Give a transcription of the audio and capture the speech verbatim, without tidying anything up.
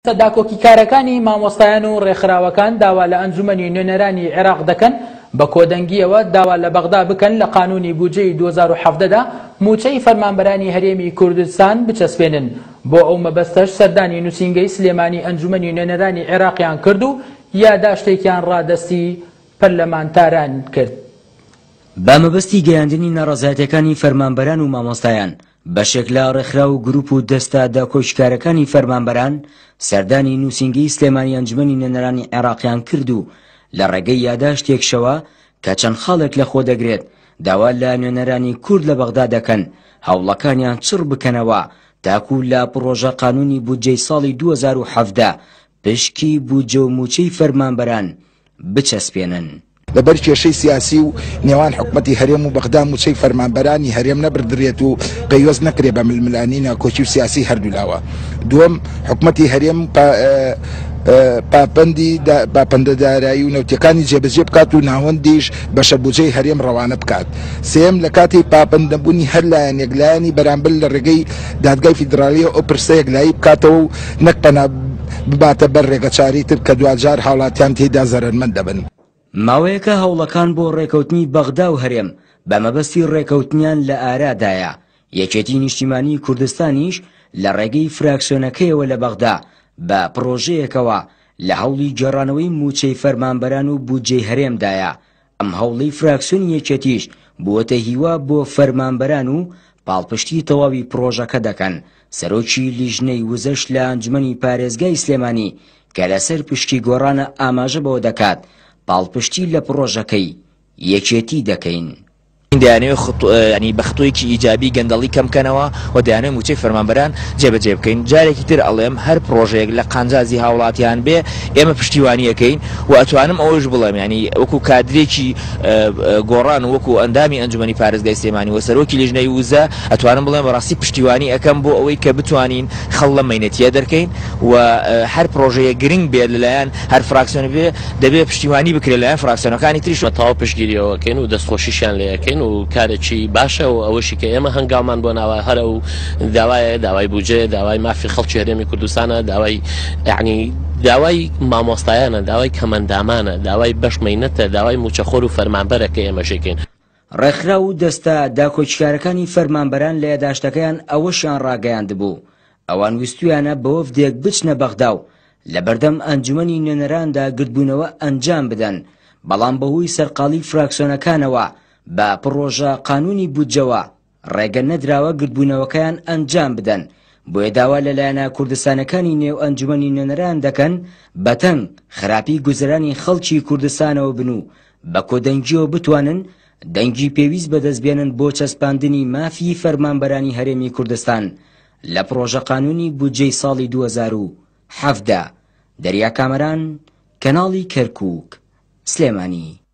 داکۆکی کارەکانی مامۆستایان و ڕێکخراوەکان داوا لە ئەنجومەنی نوێنەرانی عێراق دەکەن بە کۆدەنگیەوە داوا لە بەغدا بکەن لە قانونی بودجەی دوو هەزار و حەڤدە دا موچەی فەرمانبەرانی هەرێمی کوردستان بچەسپێنن. بۆ ئەو مەبەستەش سەردانی نووسینگەی سلێمانی ئەنجومەنی نوێنەرانی عێراقیان کرد و یاداشتێکیان ڕادەستی پەرلەمانتاران کرد. بە مەبەستی گەیاندنی ناڕەزایەتەکانی فەرمانبەران و مامۆستایان بەشێک لە ڕێکخراو و گروپ و دەستە داکۆچکارەکانی فەرمانبەران سەردانی نووسینگەی سلێمانی ئەنجومەنی نوێنەرانی عێراقیان کرد و لە ڕێگەی یاداشتێکشەوە کە چەند خاڵێک لە خۆ دەگرێت داوا لە نوێنەرانی کورد لە بەغدا دەکەن هەوڵەکانیان چڕ بکەنەوە تاکو لە پرۆژە قانونی بودجەی ساڵی دوو هەزار و حەڤدە پشکی بودجە و موچەی فەرمانبەران بچەسپێنن. لەبەر کێشەی سیاسی و نێوان حکومەتی هەرێم و بەغدا موچەی فەرمانبەرانی هەرێم نەبردرێت و پەیوەست نەکرێ بە ململانی ناکۆچی و سیاسی هەردوو لاوە. دووەم حکومەتی هەرێم پاپەندی باپەندەدارایی و نەوتەکانی جێبەجێ بکات و ناوەندیش بەشە بودجەی هەرێم ڕەوانە بکات. سێم لە کاتی پاپەندەبوونی هەر لایەن یەکلایانی بەرامبەر لە ڕێگەی دادگای فیدرالیە ئەو پرسە یەکلایی بکاتەوە و نەک پەنا بباتە بەر ڕێگەچاری تر کە دوجار هاوڵاتیان تێیدا زەرمەند دەبن. ماوەیەکە هەوڵەکان بۆ ڕێکەوتنی بەغدا و هەرێم بە مەبەستی ڕێکەوتنیان لە ئارادایە. یەکێتی نیشتیمانی کوردستانیش لە ڕێگەی فراکسیۆنەکەیەوە لە بەغدا بە پرۆژەیەکەوە لە هەوڵی گێڕانەوەی موچەی فەرمانبەران و بودجەی هەرێمدایە. ئەم هەوڵی فراکسیۆنی یەکێتیش بووەتە هیوا بۆ فەرمانبەران و پاڵپشتی تەواوی پرۆژەکە دەکەن. سەرۆکی لیژنەی وزەش لە ئەنجومەنی پارێزگای سلێمانی کە لەسەر پشتی گۆڕانە ئاماژە بەوە دەکات پاڵپشتی لە پرۆژەکەی یەکێتی دەکەین. دەیانەوێت ینی بە خطوەیەکی ئیجابی گەندەڵی کەم بکەنەوە و دەیانەوێت موچەی فەرمانبەران جێبەجێ بکەین. جارێکی تر ئەڵێم هەر پرۆژەیەک لە قانجازی هاوڵاتیان بێ ئێمە پشتیوانیەکەین و ئەتوانم ئەوەش بڵێم ینی وەکو کادرێکی گۆڕان و وەکو ئەندامی ئەنجومەنی پارێزگای سلێمانی و سەرۆکی لیژنەی وزە ئەتوانم بڵێم بەڕاستی پشتیوانی ئەەکەم بۆ ئەوەی کە بتوانین خەڵ لە مەینەتیە دەرکەین و هەر پرۆژەیە گرنگ بێت لەلایەن هەر فراکسیۆن بێ دەبێت پشتیوانی بکرێت لەلایەن فراکسیۆنەکانی تریش تەواو پشتگیریەوەکەین و دەستخۆشیشیان لێەکەین و کارێکی باشە و ئەوەشی کە ئێمە هەنگاومان بۆ ناوە هەرە و داوایە داوای بودجێ داوای مافی خەڵکی هەرێمی کوردستانە داوای یعنی داوای مامۆستایانە داوای کەمەندامانە داوای بەشمەینەتە داوای موچەخۆر و فەرمانبەرەکە ئێمەشێکین. ڕێکخراو و دەستە داکۆچکارەکانی فەرمانبەران لە یاداشتەکەیان ئەوەشیان ڕاگەیاند بوو ئەوان ویستویانە بە وەفدێک بچنە بەغدا و لە بەردەم ئەنجومەنی نوێنەراندا گردبوونەوە ئەنجام بدەن بەڵام بەهۆی سەرقاڵی فراکسیۆنەکانەوە بە پرۆژە قانونی بودجەوە ڕێگە نەدراوە گردبوونەوەکەیان ئەنجام بدەن. بۆیە داوا لەلایەنە کوردستانەکانی نێو ئەنجومەنی نوێنەران دەکەن بەتەنگ خراپی گوزەرانی خەڵکی کوردستانەوە بن و بە کۆدەنگیەوە بتوانن دەنگی پێویست بەدەستبێنن بۆ چەسپاندنی مافی فەرمانبەرانی هەرێمی کوردستان لە پرۆژە قانونی بودجەی ساڵی دوو هەزار و حەڤدە. دەریا کامەران، کەناڵی کەرکووک، سلێمانی.